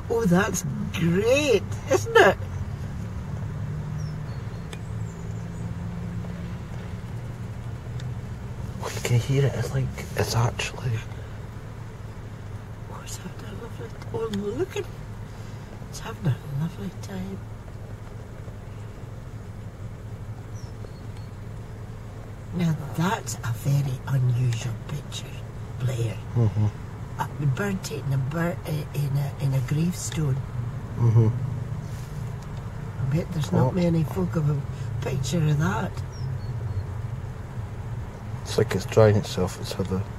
Oh, that's great, isn't it? Well, you can hear it. It's like it's actually. Oh, it's having a lovely. Oh, look at it. It's having a lovely time. Now that's a very unusual picture, Blair. A bird taking a bird in a gravestone. I bet there's not many folk of a picture of that. It's like it's drying itself. It's had a